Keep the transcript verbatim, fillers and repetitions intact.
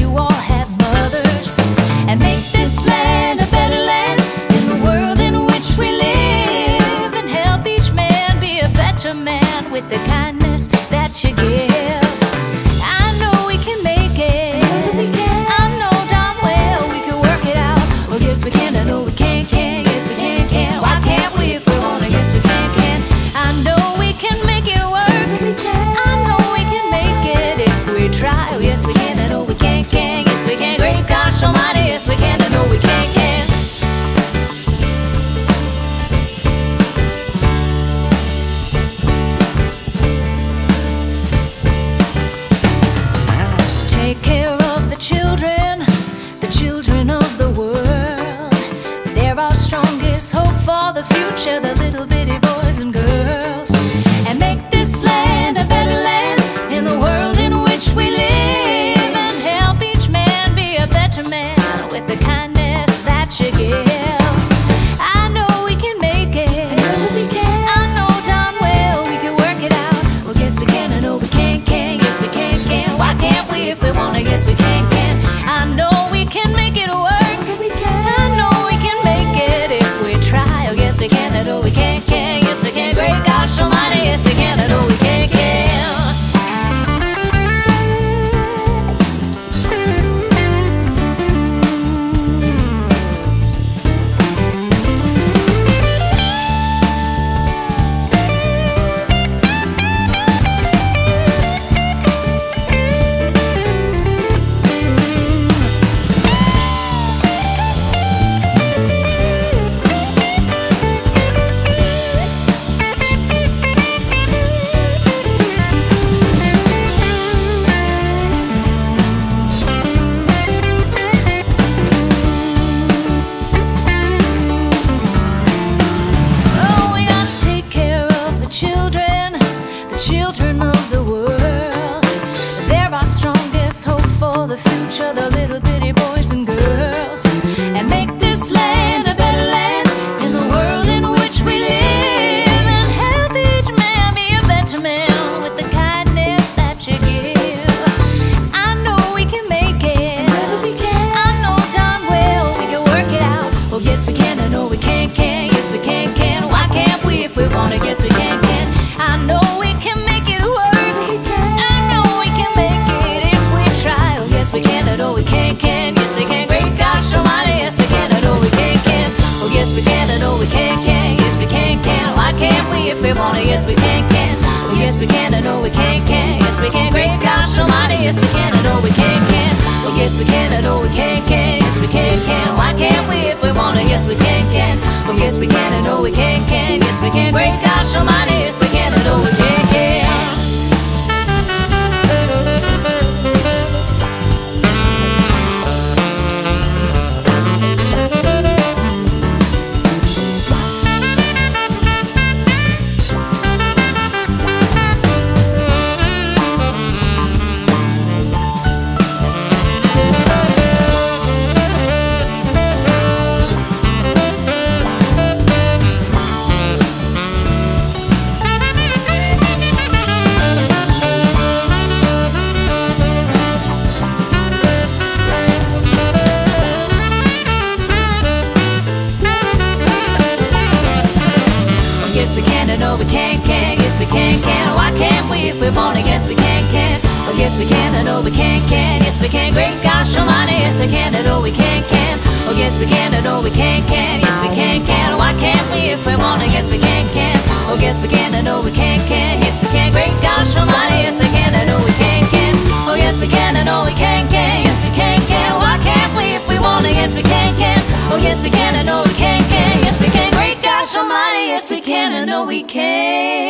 you all have mothers, and make this land a better land in the world in which we live, and help each man be a better man with the kindness that you give. I know we can make it. I know darn well we can work it out. Well, yes we can. I know we can, can. Yes we can, can. Why can't we if we wanna? Yes we can, can. I know we can make it work. I know we can make it if we try. Oh, yes we can. I know we can, can. Yes we can. Great gosh almighty. Yes we can. I know we can, can. Take care of the children, the children of the world. They're our strongest hope for the future, the little bitty boys and girls. And make this land a better land in the world in which we live, and help each man be a better man with the kindness that you give. I know we can make it. I know darn well we can work it out. Well, yes we can. I know we can, can. Yes we can, can. Why can't we if we wanna? Yes we can, can. I know we can make it work. I know we can make it if we try. Oh, yes we can. I know we can, can. Yes we can. Great gosh almighty. Yes we can. I know we can, can. Children of the world, they're our strongest hope for the future, the little bitty boys and girls. And make this land a better land in the world in which we live, and help each man be a better man with the kindness that you give. I know we can make it. I know darn well we can work it out. Oh yes we can. I know we can, can. Yes we can, can. Why can't we if we wanna? Yes we can, can. I know we can make it work. I know we can make it if we try. Oh yes we can. I know we can, can. Yes we can. Great gosh almighty. Yes we can. I know we can, can. Oh yes we can. I know we can, can. Yes we can, can. Why can't we if we wanna? Yes we can, can. Oh yes we can. I know we can, can. Yes we can. Great gosh almighty. Yes we can. I know we can, can. Oh yes we can. I know we can, can. Yes we can, can. Why can't we if we wanna? Yes we can, can. Oh yes we can. I know we can, can. Yes we can. Great gosh almighty. Yes we can. I know we can, can. Yes we can, I know we can, can. Yes we can, can. Why can't we if we wanna? Yes we can, can. Oh yes we can, I know we can, can. Yes we can. Great gosh almighty. Yes we can, I know we can, can. Oh yes we can, I know we can, can. Yes we can, can. Why can't we if we wanna? Yes we can, can. Oh yes we can, I know we can, can. Yes we can. Great gosh almighty. Yes we can, I know we can, can. Oh yes we can, I know we can, can. Yes we can, can. Why can't we if we wanna? Yes we can, can. Oh yes we can, I know we can, can. Yes we can. Great gosh almighty. Yes we can, I know we can.